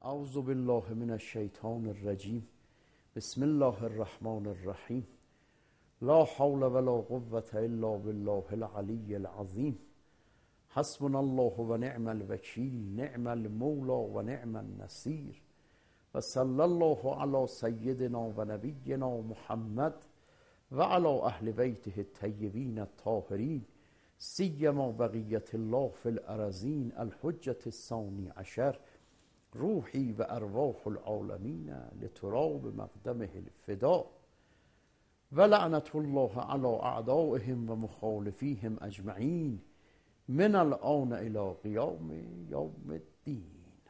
اعوذ بالله من الشیطان الرجیم. بسم الله الرحمن الرحیم. لا حول ولا قوة الا بالله العلی العظیم. حسبنا الله و نعم الوکیل، نعم المولا و نعم النصیر. و صلی الله علی سیدنا و نبینا محمد و علی اهل بیته الطیبین الطاهرین، سیما بقیت الله فی الارضین الحجة الثانی عشر. روحی و ارواح العالمین لتراب مقدمه الفدا، و لعنت الله علی اعدائهم و مخالفیهم اجمعین من الآن الی قیام یوم الدین.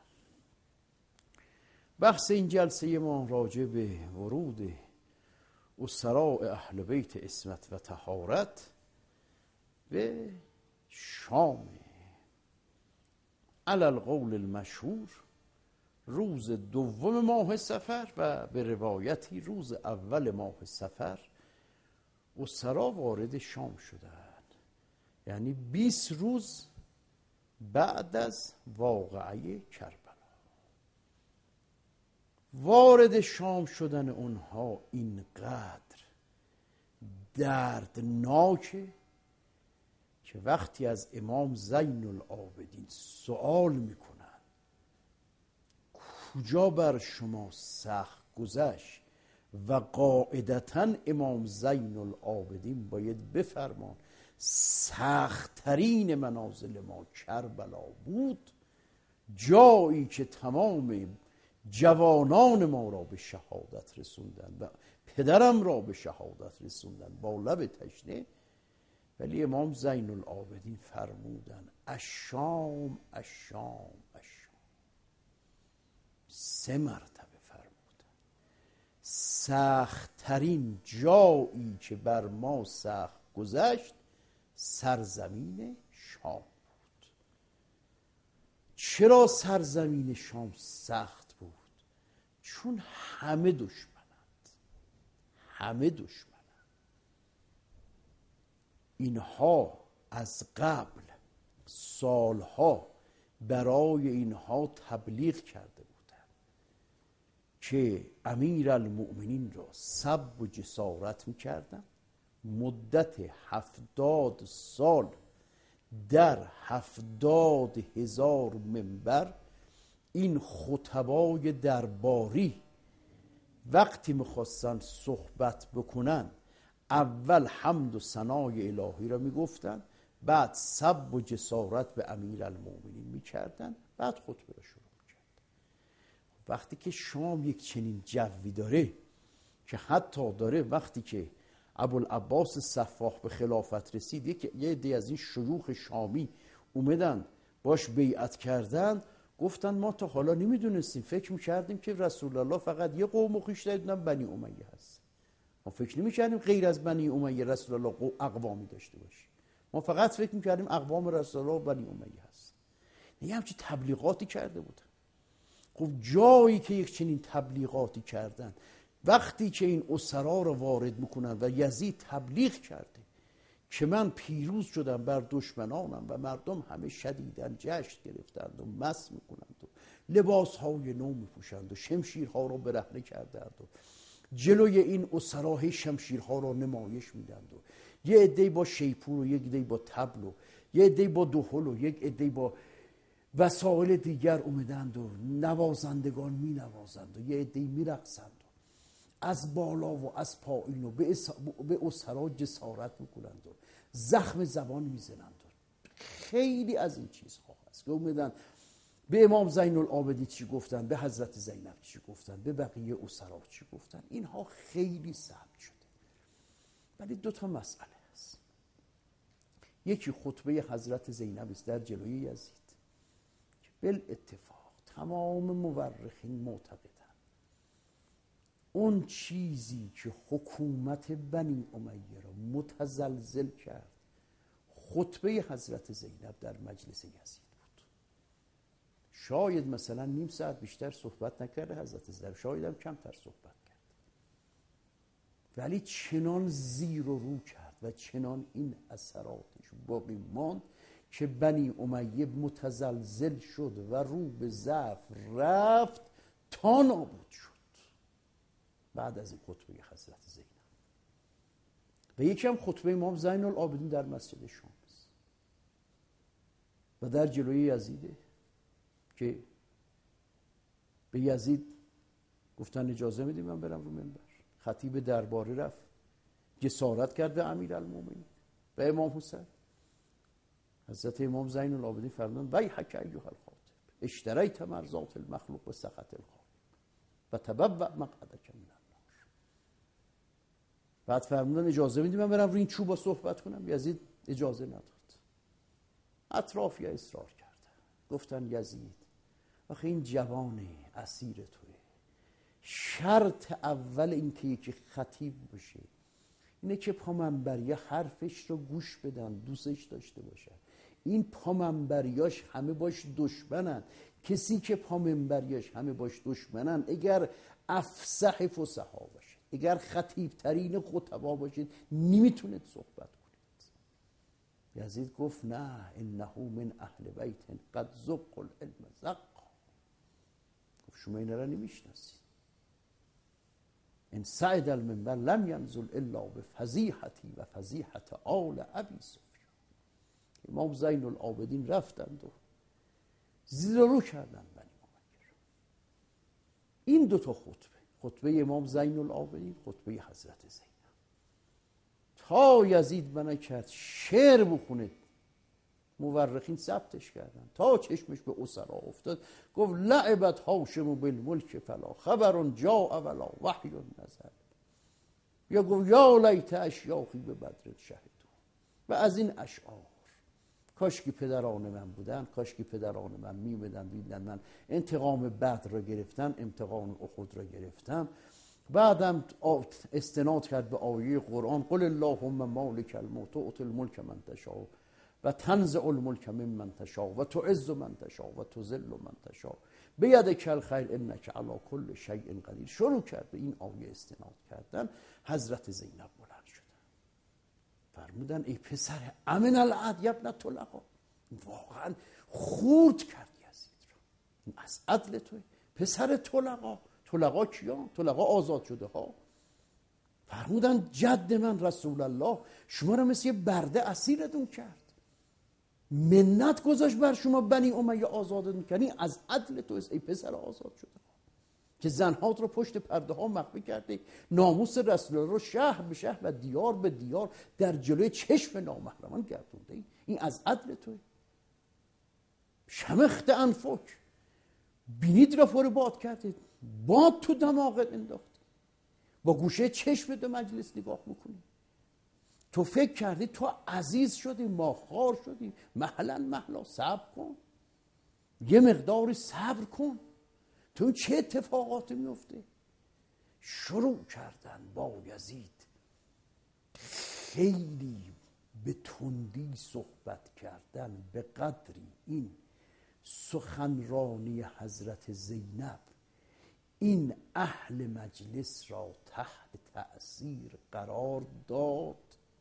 بحث این جلسه ما راجع به ورود اسراء اهل بیت عصمت و طهارت به شام، علی القول المشهور روز دوم ماه صفر و به روایتی روز اول ماه صفر اسرا وارد شام شدند، یعنی 20 روز بعد از واقعه کربلا. وارد شام شدن اونها اینقدر دردناکه که وقتی از امام زین العابدین سوال میکنن کجا بر شما سخت گذشت، و قاعدتا امام زین العابدین باید بفرمان سخت‌ترین منازل ما کربلا بود، جایی که تمام جوانان ما را به شهادت رسوندن و پدرم را به شهادت رسوندن با لب تشنه. ولی امام زین العابدین فرمودن الشام الشام الشام، 3 مرتبه فرمودن سخت‌ترین جایی که بر ما سخت گذشت سرزمین شام بود. چرا سرزمین شام سخت بود؟ چون همه دشمنند، همه دشمنند. اینها از قبل سالها برای اینها تبلیغ کرده بودند که امیر المؤمنین را سب و جسارت میکردن. مدت 70 سال در 70,000 منبر این خطبای درباری وقتی میخواستن صحبت بکنن اول حمد و ثنای الهی را میگفتن، بعد سب و جسارت به امیر المؤمنین میکردن، بعد خطبه را شروع میکردن. وقتی که شام یک چنین جوی داره که حتی داره وقتی که ابوالعباس صفاح به خلافت رسید یه عده از این شیوخ شامی اومدن باش بیعت کردن، گفتن ما تا حالا نمیدونستیم، فکر میکردیم که رسول الله فقط یه قوم و خویش دادن بنی امیه هست. ما فکر نمی‌کردیم غیر از بنی امیه رسول الله اقوامی داشته باشه. ما فقط فکر می‌کردیم اقوام رسول الله بنی امیه هست. یه همچین تبلیغاتی کرده بودن. خب جایی که یک چنین تبلیغاتی کردن، وقتی که این اسرا رو وارد میکنن و یزید تبلیغ کرده که من پیروز شدم بر دشمنانم و مردم همه شدیداً جشن گرفتند و مست میکنند و لباس‌های نو میپوشند و شمشیرها رو برهنه کردند و جلوی این اسرا شمشیرها را نمایش میدند و یه عده با شیپور و یک عده با طبل و یه عده با دهل و یک عده با وسایل دیگر اومدند و نوازندگان می نوازند و یه عده می رقصند و از بالا و از پایین و به اسرا جسارت میکنند و زخم زبان میزنند. خیلی از این چیزها هست که اومدن به امام زین العابدین چی گفتن، به حضرت زینب چی گفتن، به بقیه اسرا چی گفتن. اینها خیلی ثبت شده. ولی 2 مسئله هست. یکی خطبه حضرت زینب است در جلوی یزید که بالاتفاق تمام مورخین معتقدن اون چیزی که حکومت بنی امیه را متزلزل کرد خطبه حضرت زینب در مجلس یزید. شاید مثلا نیم ساعت بیشتر صحبت نکرده حضرت زینب، شاید هم کمتر صحبت کرد، ولی چنان زیر و رو کرد و چنان این اثراتش باقی ماند که بنی امیه متزلزل شد و رو به ضعف رفت تا نابود شد بعد از این خطبه حضرت زینب. و یکی هم خطبه امام زین العابدین در مسجد شام است و در جلوی یزیده که به یزید گفتن اجازه میدی من برم رو منبر. خطیب درباری رفت جسارت کرد به امیرالمومنین به امام حسین. حضرت امام زین العابدین فرمودند ویحک ایها الخاطب اشتریت مرضات المخلوق به سخط الخالق و تبوأ مقعدک من النار. بعد فرمودن اجازه میدی من برم رو این چوبا صحبت کنم. یزید اجازه نداد. اطرافی اصرار کردن گفتن یزید آخه این جوان اسیر توه، شرط اول این که یکی خطیب بشه اینه که پامنبری حرفش رو گوش بدن دوستش داشته باشن. این پامنبریاش همه باش دشمنن. کسی که پامنبریاش همه باش دشمنن اگر افصح فصحا باشه، اگر خطیب ترین خطبا باشید نمیتونید صحبت کنید. یزید گفت نه انه من اهل بیت قد زق العلم زق. گفت شما این را نمیشناسید. ان سعد المنبر لم ینزل الا بفضیحتی و فضیحت آل ابی سفیان. امام زین العابدین رفتند و زیر رو کردن بنی امیه. این دوتا خطبه امام زین العابدین، خطبه حضرت زینب، تا یزید منع کرد شعر بخونه. مورخین ثبتش کردن تا چشمش به اسرا افتاد. گفت لعبت هاشم بالملک فلا خبر جاء ولا وحی نزل. یا گفت یا لیت اشیاخی به بدر شهدو. و از این اشعار کاش که پدران من بودن، کاش که پدران من میومدن دیدن من انتقام بدر را گرفتم، انتقام احد را گرفتم. بعدم استناد کرد به آیه قرآن قل اللهم مالک الملک تؤتی الملک من تشاء و تنزع الملک ممن تشاء و تعز من تشاء و تذل من تشاء بیدک الخیر انک علی کل شیء قدیر. شروع کرد به این آیه استناد کردن. حضرت زینب بلند شدن فرمودن ای پسر امن العهد یا ابن طلقا. واقعا خورد کرد یزید را. این از عدل توی پسر طلقا. طلقا کیان؟ طلقا آزاد شده ها. فرمودن جد من رسول الله شما را مثل یه برده اسیرتون کرد، منت گذاشت بر شما بنی امیه آزادتون کنی. از عدل تو ای پسر آزاد شده که زنهات رو پشت پرده ها مخفی کرده، ناموس رسول الله رو شهر به شهر و دیار به دیار در جلوی چشم نامحرمان گردونده. این از عدل توی. شمخت انفک بینید را پر باد کردید، باد تو دماغت انداختی، با گوشه چشم به مجلس نگاه میکنی. تو فکر کردی تو عزیز شدی، ما خوار شدی. محلا صبر کن، یه مقداری صبر کن. تو چه اتفاقاتی میفته؟ شروع کردن با یزید خیلی به تندی صحبت کردن به قدری این سخنرانی حضرت زینب این اهل مجلس را تحت تأثیر قرار داد.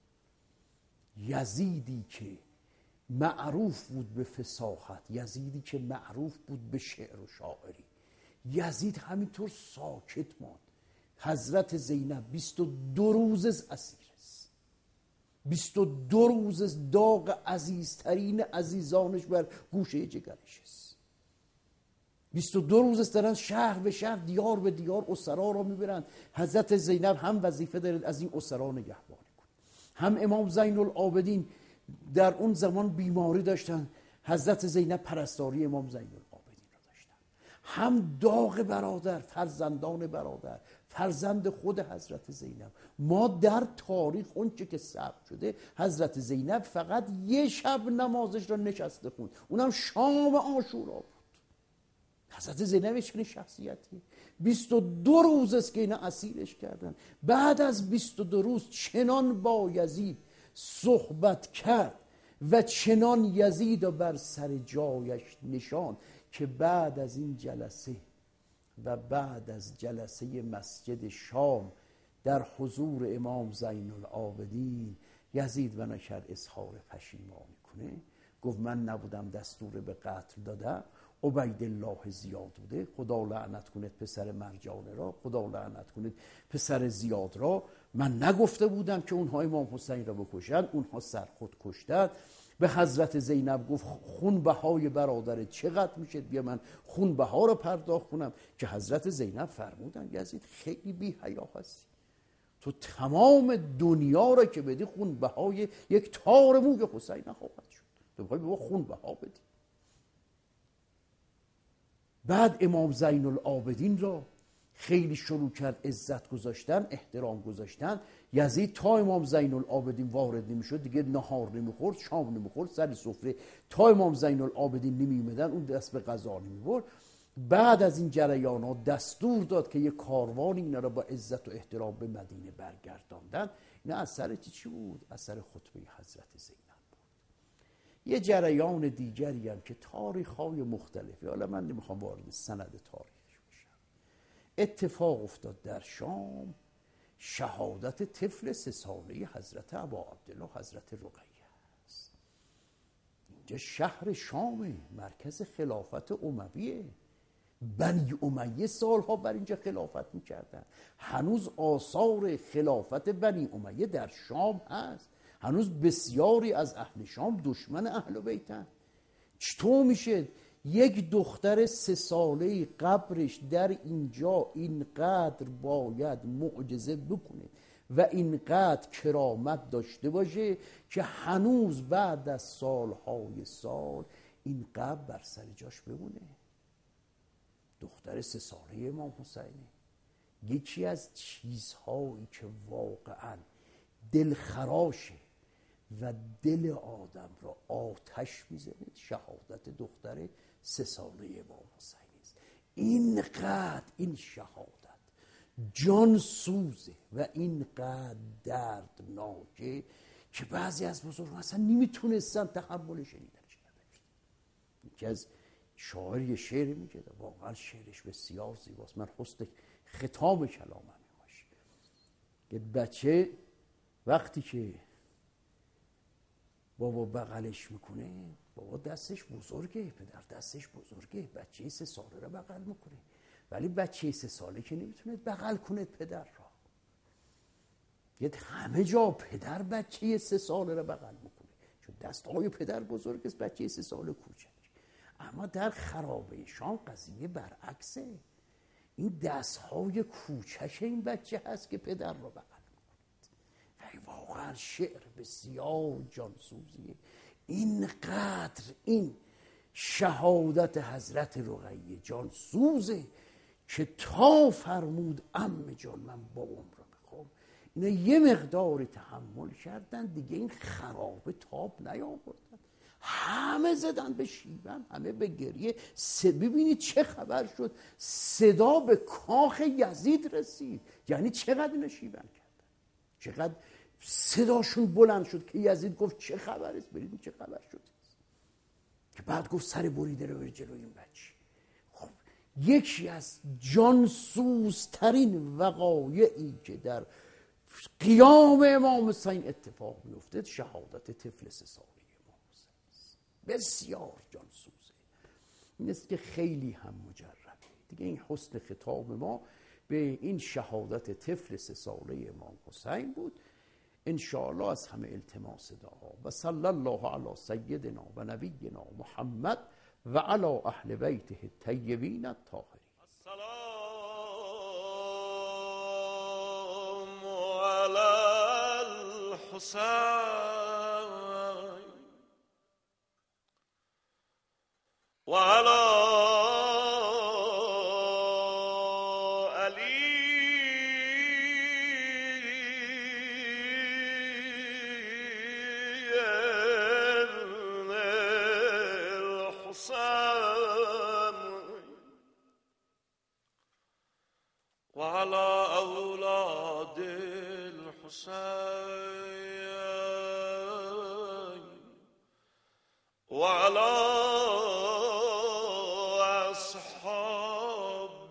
یزیدی که معروف بود به فصاحت، یزیدی که معروف بود به شعر و شاعری، یزید همینطور ساکت ماند. حضرت زینب 22 روز اسیر است. 22 روز داغ عزیزترین عزیزانش بر گوشه جگرش است. 22 روز دارن شهر به شهر دیار به دیار اسرا را میبرند. حضرت زینب هم وظیفه دارد از این اسرا نگهبانی کنه، هم امام زین العابدین در اون زمان بیماری داشتن. حضرت زینب پرستاری امام زین العابدین را داشتن. هم داغ برادر، فرزندان برادر، فرزند خود حضرت زینب. ما در تاریخ اون چه که ثبت شده حضرت زینب فقط یه شب نمازش را نشسته خوند، اونم شام عاشورا بود. حضرت زینب چنین شخصیتی 22 روز است که اینا اسیرش کردن. بعد از 22 روز چنان با یزید صحبت کرد و چنان یزید و بر سر جایش نشان که بعد از این جلسه و بعد از جلسه مسجد شام در حضور امام زین العابدین یزید و نکرد اظهار پشیمانی کنه. گفت من نبودم دستور به قتل دادم، عبیدالله زیاد بوده. خدا لعنت کنه پسر مرجانه را، خدا لعنت کنه پسر زیاد را. من نگفته بودم که اونها امام حسین را بکشند، اونها سر خود کشتند. به حضرت زینب گفت خونبهای برادرت چقدر میشه، بیا من خونبها رو پرداخت کنم. که حضرت زینب فرمودن یزید خیلی بی حیا هستی، تو تمام دنیا را که بدی خونبهای یک تار موی حسین نخواهد شد، تو بخوای به ما خونبها بدی. بعد امام زین العابدین را خیلی شروع کرد عزت گذاشتن، احترام گذاشتن. یزید تا امام زین العابدین وارد نمیشد دیگه نهار نمیخورد، شام نمیخورد، سر سفره تا امام زین العابدین نمیومدن اون دست به غذا نمیبرد. بعد از این جریانات دستور داد که یه کاروان اینا را با عزت و احترام به مدینه برگرداندن. این اثر چی بود؟ اثر خطبه حضرت زینب بود. یه جریان دیگری هم که تاریخ‌های مختلفی، حالا من نمیخوام وارد سند تاریخش بشم، اتفاق افتاد در شام، شهادت طفل 3 ساله حضرت ابا عبدالله حضرت رقیه است. اینجا شهر شامه، مرکز خلافت امویه. بنی امیه سالها بر اینجا خلافت میکردن. هنوز آثار خلافت بنی امیه در شام هست. هنوز بسیاری از اهل شام دشمن اهل بیتن. چطور میشه یک دختر 3 ساله قبرش در اینجا اینقدر باید معجزه بکنه و اینقدر کرامت داشته باشه که هنوز بعد از سالهای سال این قبر بر سر جاش بمونه؟ دختر 3 ساله امام حسینه. یکی از چیزهایی که واقعا دلخراشه و دل آدم را آتش میزنه شهادت دختر 3 ساله امام حسین است. اینقدر این شهادت جان سوزه و اینقدر دردناکه که بعضی از بزرگان اصلا نمیتونستن تحمل شنیدنش نداشتن. یکی از شاعر یه شعر میگه، واقعا شعرش بسیار زیباست، من حسن ختام کلامم باشه که بچه وقتی که بابا بغلش میکنه، بابا دستش بزرگه، پدر دستش بزرگه، بچه 3 ساله رو بغل میکنه، ولی بچه 3 ساله که نمیتونه بغل کنه پدر را. یه همه جا پدر بچه 3 ساله رو بغل میکنه چون دستهای پدر بزرگ است، بچه 3 ساله کوچک. اما در خرابه شام قضیه برعکسه. این دستهای کوچک این بچه هست که پدر رو بغل میکنه. و واقعا شعر بسیار جانسوزیه. اینقدر این شهادت حضرت رقیه جانسوزه که تا فرمود عمه جان من بابام رو میخوام، اینا یه مقدار تحمل کردن دیگه، این خرابه تاب نیاوردن، همه زدن به شیون، همه به گریه. ببینید چه خبر شد، صدا به کاخ یزید رسید. یعنی چقدر اینا شیون کردن، چقدر صداشون بلند شد که یزید گفت چه خبر است، برید چه خبر شد. که بعد گفت سر بریده رو بر جلوی این بچه. خب یکی از جانسوزترین وقایعی که در قیام امام حسین اتفاق میفته شهادت طفل 3 ساله امام حسین است. بسیار جانسوزه. این است که خیلی هم مجربه دیگه. این حسن خطاب ما به این شهادت طفل 3 ساله امام حسین بود. ان شاء الله از همه التماس دعا و صلی الله علی سیدنا و نبینا محمد و علی اهل بیته الطیبین الطاهرین. السلام علی الحسین و علی وعلى أولاد الحسين وعلى أصحاب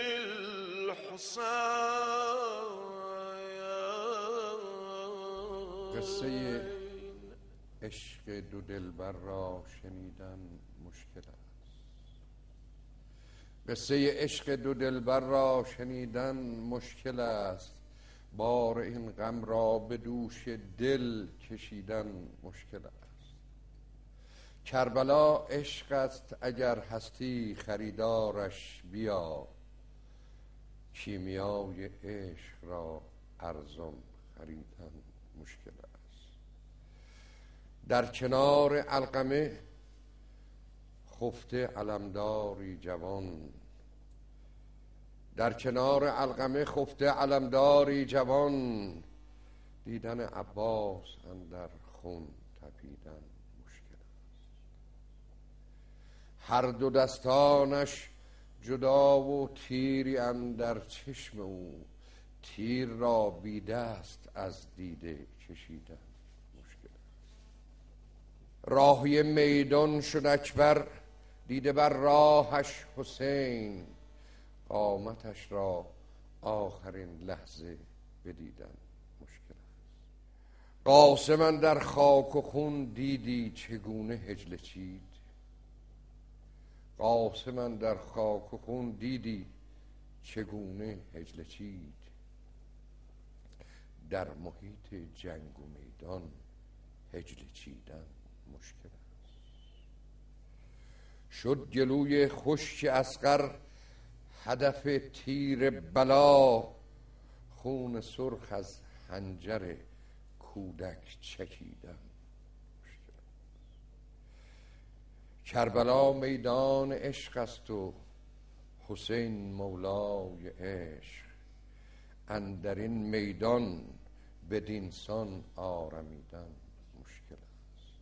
الحسين. قصه عشق دو دلبر را شنیدن مشکل است. قصه عشق دو دلبر را شنیدن مشکل است، بار این غم را به دوش دل کشیدن مشکل است. کربلا عشق است اگر هستی خریدارش بیا، کیمیای عشق را ارزان خریدن مشکل است. در کنار علقمه خفته علمداری جوان، در کنار علقمه خفته علمداری جوان، دیدن عباس اندر خون تپیدن مشکل است. هر دو دستانش جدا و تیری اندر چشم او، تیر را بی دست از دیده کشیدن مشکل است. راهی میدان شد اکبر، دیده بر راهش حسین، قامتش را آخرین لحظه بدیدن مشکل است. قاسم در خاک و خون دیدی چگونه هجله چید، قاسم در خاک و خون دیدی چگونه هجله چید، در محیط جنگ و میدان هجله چیدن مشکل است. شد گلوی خشک اصغر هدف تیر بلا، خون سرخ از خنجر کودک چکیدن مشکل است. کربلا میدان عشق است و حسین مولای عشق، اندر این میدان بدینسان آرمیدن مشکل است.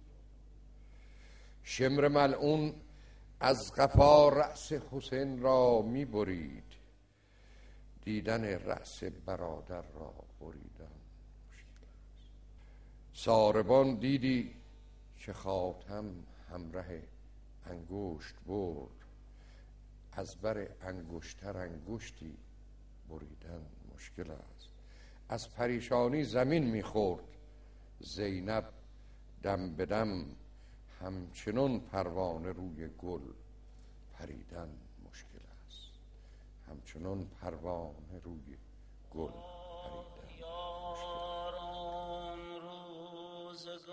شمر ملعون از قفا رأس حسین را می برید، دیدن رأس برادر را بریدن مشکل است. ساربان دیدی که خاتم همره انگشت برد، از بر انگشتر انگشتی بریدن مشکل است. از پریشانی زمین میخورد زینب دم به دم، همچنان پروانه روی گل پریدن مشکل است. همچنان پروانه روی گل پریدن مشکل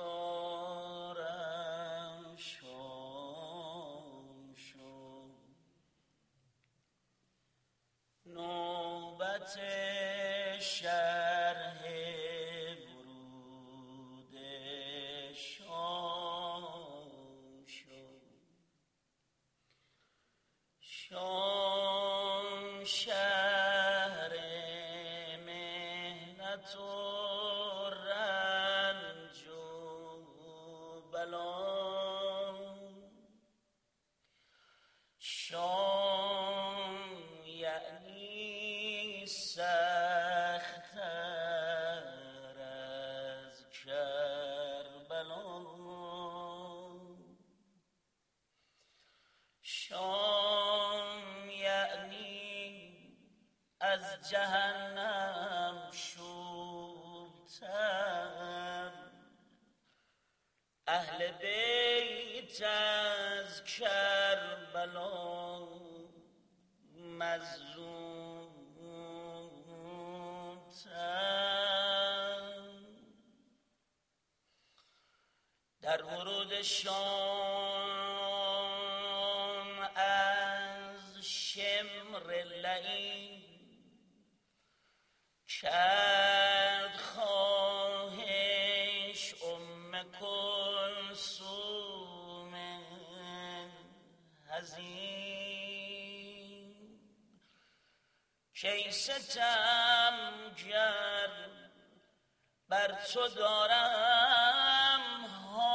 است. نوبت شرح ورود شام شد، شام شهر مهنت و رنج و بلا، شام یعنی سخت‌تر از کربلا، شام یعنی از جهنم شورتر، اهل بیت از کربلا مظلوم‌تر. در ورود شام از شمر لعین کرد خواهش کلثوم حزین، کی ستم کرد بر تو دارم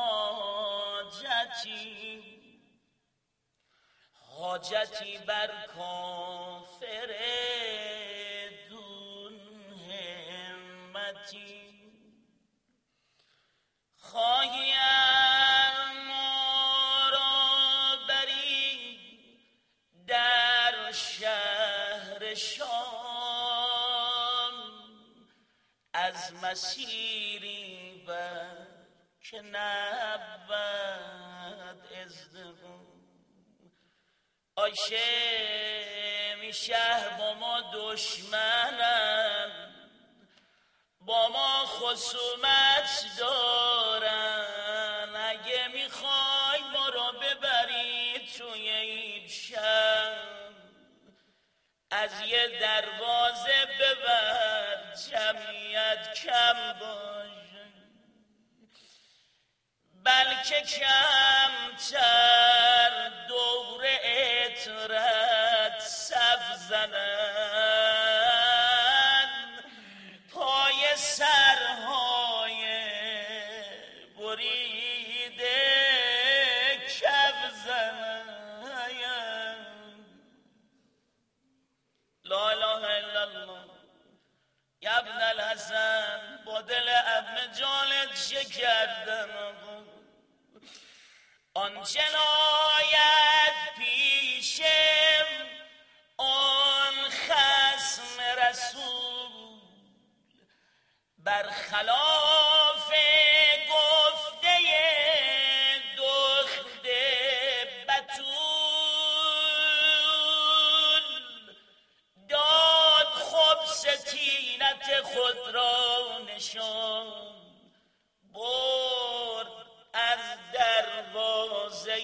حاجتی بر کافر دون همتی، خواهی ما را بری در شهر شام، از مسیری بر که نبود ازدهام. هاشمی شهر با ما دشمنن، با ما خصومت دارن، اگه میخوای ما را ببری توی این شهر از یه دروازه ببر جمعیت کم باشه، بلکه کمتر دور اطرت صف زنن، پای سرهای بریده کف زنن. لا اله الا الله. یا ابن الحسن با دل ابن جانت چه کردم؟ آن جنایت پیشم آن خصم رسول، برخلاف گفته دخت بتول، داد خبث طینت خود را نشان، برد از دروازه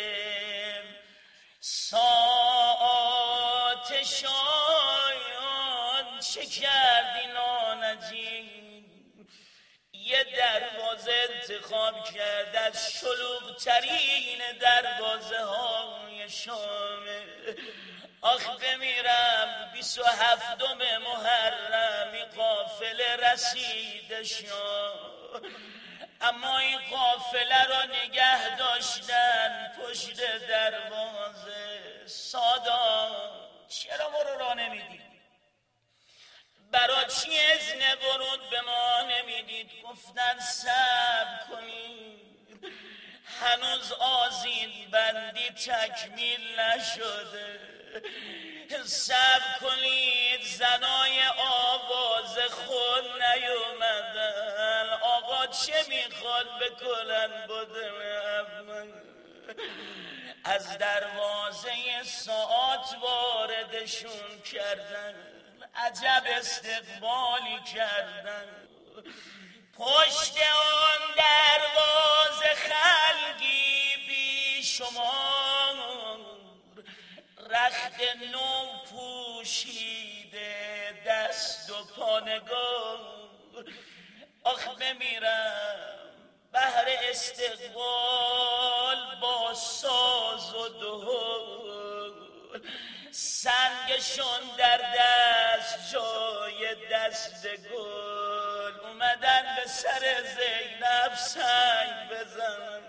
ساعات شایان. چه کردی نانجیم؟ یه دروازه انتخاب کرد از شلوغ‌ترین دروازه های شامه. آخ بمیرم 27 محرم قافله رسید شام، اما این قافله را نگه داشتن پشت دروازه. سادات چرا ما رو راه نمیدید؟ برا چی اذن ورود به ما نمیدید؟ گفتن صبر کنید، هنوز آذین بندی تکمیل نشده، صبر کنید، زنای آواز خون نیومدن. آقا چه میخواد بکنن بدم؟ از دروازه ساعت واردشون کردن، عجب استقبالی کردن. پشت آن دروازه خلقی بی شمار، رخت نو پوشیده دست و پانگار. آخ بمیرم بهر استقبال با ساز و دهل، سنگشون در دست جای دست گل، اومدن به سر زینب سنگ بزن،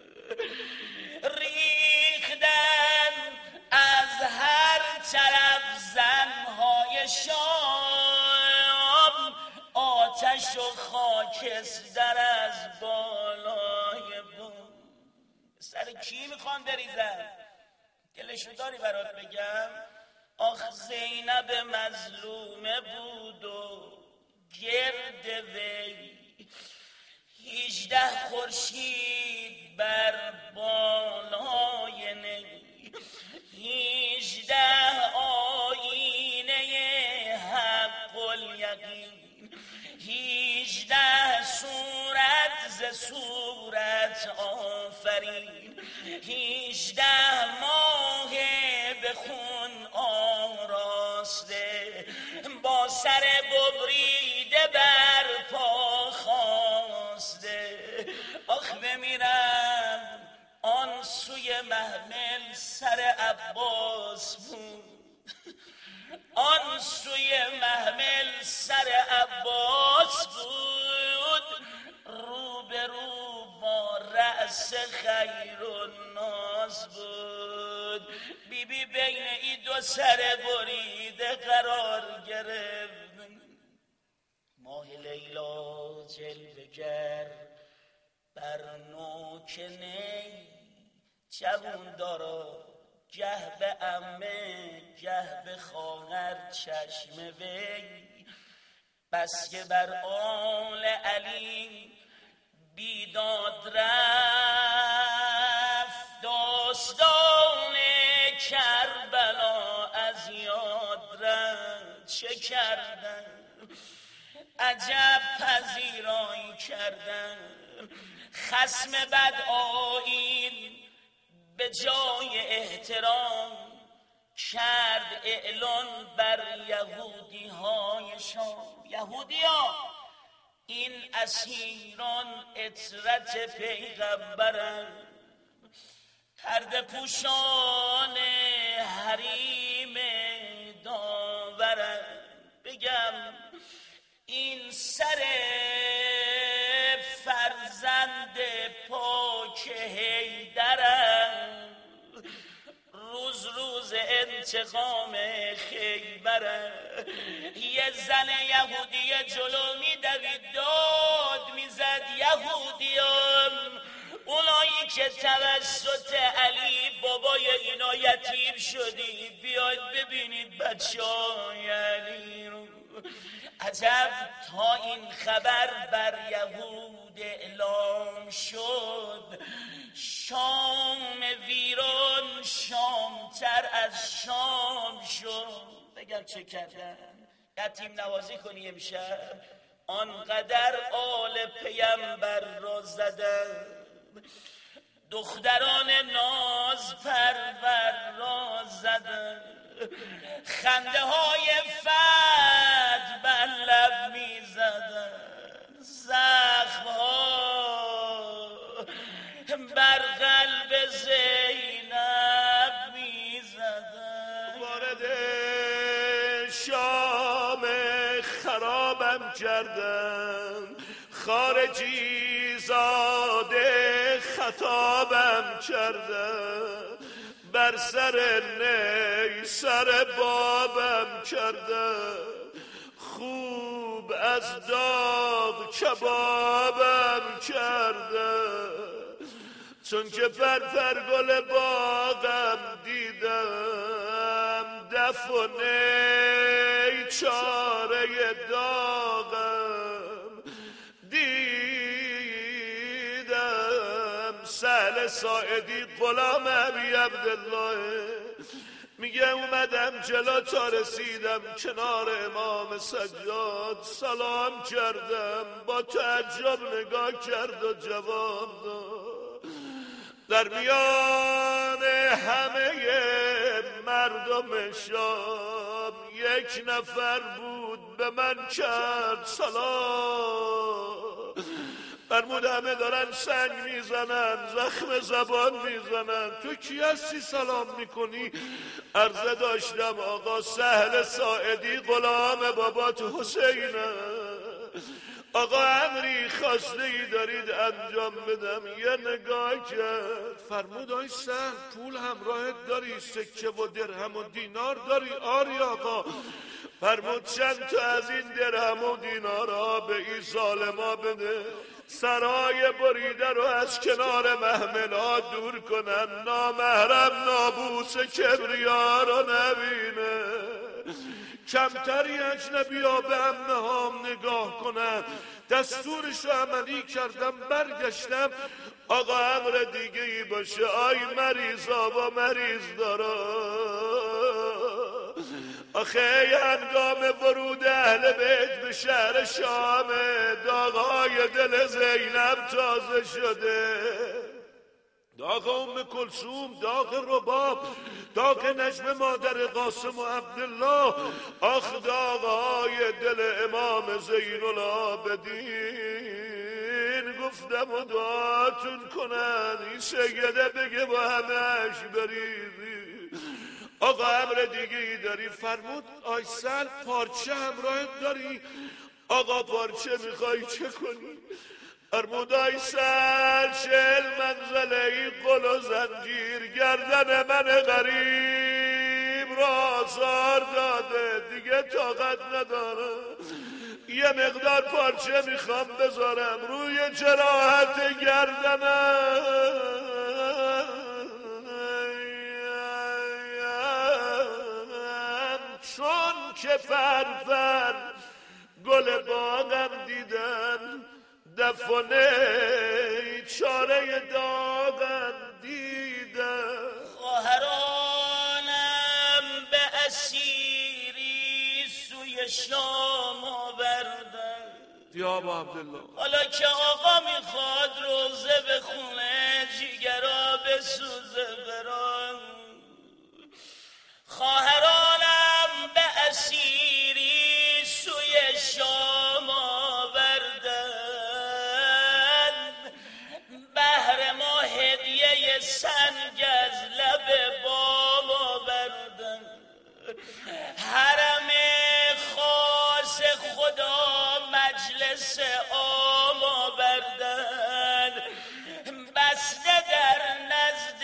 ریختن از هر طرف زنهای شام، آتش و خاکستر از بالای بوم. سر کی میخوان بریزن؟ دلشو داری برات بگم؟ آخ زینب مظلومه بود و گرد وی 18 خورشید بر بالای نی، 18 آیینه حق الیقین، 18 صورت ز صورت آفرین، 18 ماه به خون آراسته، با سر ببریده بر پا خواسته. آخ بمیرم آن سوی محمل سر عباس بود، آن سوی محمل سر عباس بود، رو به رو با رأس خیرالناس بود. بیبی بین این دو سر بریده قرار گرفت. ماه لیلا جلوگر بر نوک نی، جوون دارا گه به عمه گه به خواهر چشم وی، بس که بر آل علی بیداد رفت داستان کرد پذیرایی کردن. خصم بد آیین به جای احترام کرد اعلان بر یهودی های شام. یهودی ها این اسیران اطرت پیغمبرن، پرده پوشان حریم داورن. بگم این سر فرزند پاک حیدرن، روز روز انتقام خیبرن. یه زن یهودی جلو میدوید داد میزد یهودیان، اونایی که توسط علی بابای اینا یتیم شدی، بیاید ببینید بچه های علی رو. عجب تا این خبر بر یهود اعلام شد، شام ویران شامتر از شام شد. بگم چه کردن؟ یتیم نوازی کنی امشب، آنقدر آل پیمبر را زدن، دختران ناز پرور را زدن، خنده های فد بر لب می زدن، زخم ها بر قلب زینب می زدن. وارد شام خرابم کردم، خارجی زاده خطابم کردم، بر سر نی سر بابم کردم، خوب از داغ کبابم کردم، چون که پر گل باغم دیدم، دف و نی چاره داغم دیدم. سهل ساعدی غلام ابی عبدالله میگه اومدم جلو تا رسیدم کنار امام سجاد، سلام کردم، با تعجب نگاه کرد و جواب داد. در میان همه مردم شام یک نفر بود به من کرد سلام. فرمود همه دارن سنگ میزنن، زخم زبان میزنن، تو کی هستی سلام میکنی؟ عرضه داشتم آقا سهل ساعدی غلام بابات حسینه. آقا امری خواسته ای دارید انجام بدم؟ یه نگاه کرد، فرمود آی سهل پول همراهت داری؟ سکه و درهم و دینار داری؟ آری آقا. فرمود چند تا از این درهم و دینارها به این ظالما بده، سرای بریده رو از کنار محملها دور کنن، نامحرم نابوس کبریا رو نبینه، کمتری اجنبی ها به امه هام نگاه کنن. دستورش رو عملی کردم، برگشتم آقا امر دیگه ای باشه، آی مریضا با مریض دارا. آخه هنگام ورود اهل بیت به شهر شام، داغای دل زینب تازه شده، داغ ام کلثوم، داغ رباب، داغ نجم مادر قاسم و عبدالله، آخ داغای دل امام زین العابدین. گفتم و دعاتون کنن این سیده بگه با همهش بریدی. آقا امر دیگه ای داری؟ فرمود آیسل پارچه همراهت داری؟ آقا پارچه میخوای چه کنی؟ فرمود آیسل 40 منزله قل و زنجیر گردن من غریب را آزار داده، دیگه طاقت نداره، یه مقدار پارچه میخوام بذارم روی جراحت گردنم. چون که فرفر گل باغم دیدن، دفنه چاره داغم دیدن. خواهرانم به اسیری سوی شام آوردن، یا با عبدالله. حالا که آقا میخواد روزه بخونه، جیگرا بسوزه برام، خواهرانم به اسیری سوی شام آوردن، بهر ما هدیه سنگ از لب بام آوردن، حرم خاص خدا مجلس عام آوردن، بسته در نزد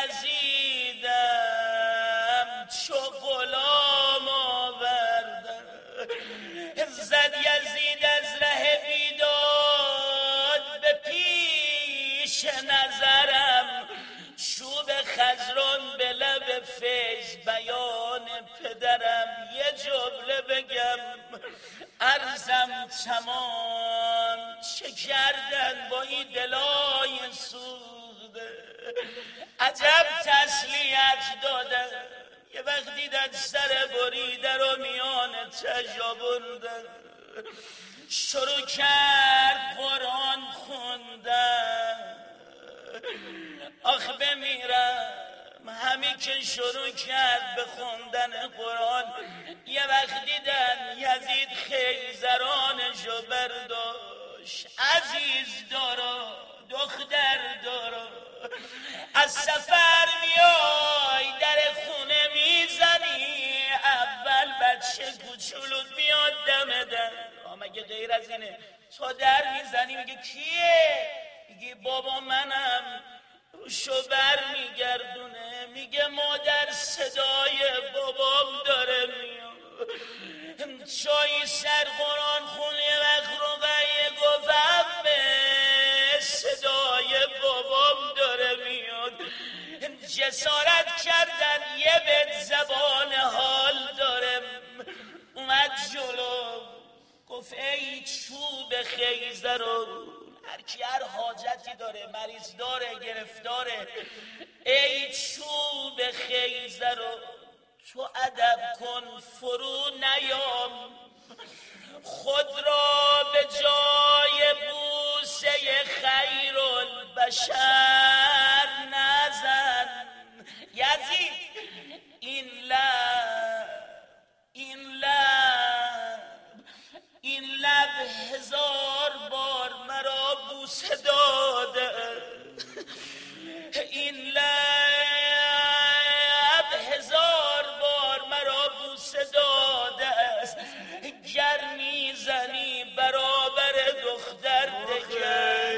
یزیدم چو غلام آوردن، زد یزید از ره بیداد به پیش نظرم، چوب خزران به لب فیض بیان پدرم، یه جمله بگم عرضم تمام، چه کردن با این دلای سوخته، عجب تسلیت دادن، یه وقت دیدن سر بریده رو میان تجابردن، شروع کرد قرآن خوندن، آخ بمیرم همی که شروع کرد به خوندن قرآن، یه وقت دیدن یزید خیزرانشو برداشت، عزیز دارا دختر دارا، از سفر میای در خونه میزنی، اول بچه کوچولو میاد دم در، مگه غیر از اینه؟ تا در میزنی میگه کیه؟ میگه بابا منم، روشو بر میگردونه، میگه مادر صدای بابام داره میاد، چای سر قرآن خونه وقت رقیه گفتم صدای بابام داره میاد، جسارت کردن یه بیت زبان حال داره، اومد جلو گفت ای چوب خیزران، هر کی هر حاجتی داره، مریض داره، گرفتاره، ای چوب خیزران تو ادب کن فرو نیام، خود را به جای بوسه خیر البشر نزن، یزید این لب هزار بار مرا بوسه داده، این لب هزار بار مرا بوسه داده است، گر میزنی برابر دختر دگر،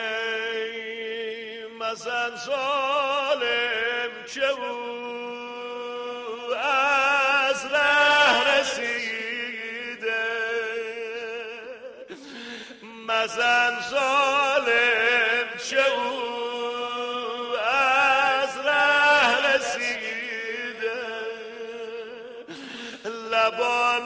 مزن ظالم که او از ره رسیده، مزن ظالم که او از ره رسیده، لبان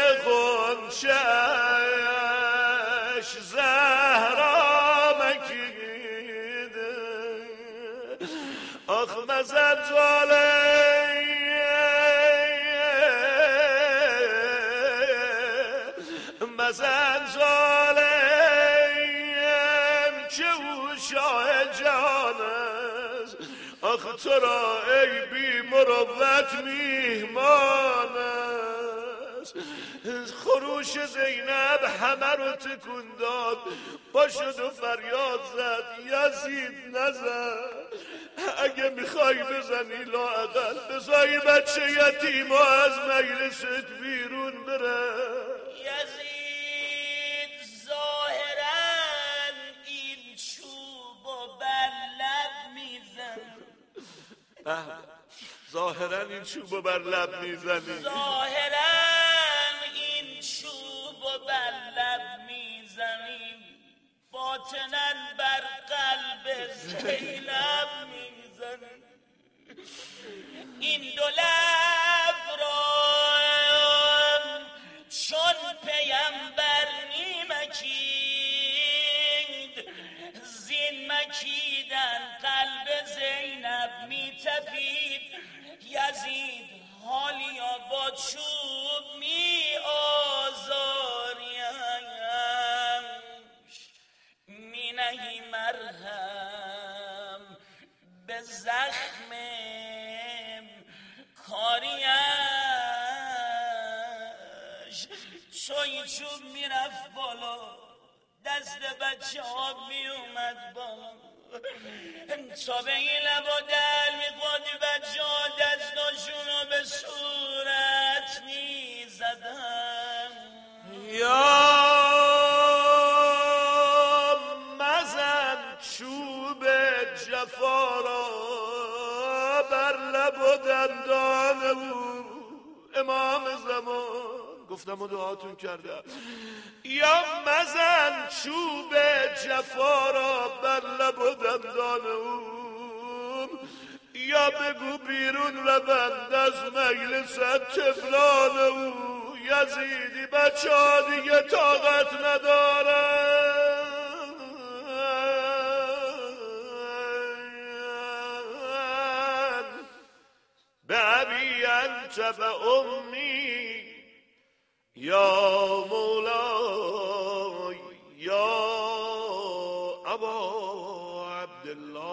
غنچه‌اش زهرا مکیده، آخ مزن ظالم، مزن ظالم که او شاه جهان است، آخ تو را ای بی مروت میهمان است، خروش زینب همه رو تکون داد، پا شد و فریاد زد یزید نزن، اگه میخوای بزنی لااقل بزای بچه یتیم و از مجلست بیرون بره. یزید ظاهرا این چوب و بر لب میزن، ظاهرا این چوب بر لب میزنی، ظاهرا این چوب و بر لب میزنی، باطنا بر قلب زینب میزنی، این دو لب را چون پیمبر میمکید، زین مکیدن قلب زینب میتپید، یزید حالیا با چوب می آزاریم، زخمم کاریش چوی چوب میرفت بالا، دست بچه ها میومد بالا، تا به این لبا دل میخوادی بچه ها دستاشونو به صورت میزدن. یا مزن چوب جفا را بر لب و دندان او. امام زمان گفتم و دعاتون کردم. یا مزن چوب جفا را بر لب و دندان او، یا بگو بیرون روند از مجلس طفلان او. یزیدی بچه ها دیگه طاقت ندارن. به ابی انت و امی یا مولای یا ابا عبدالله.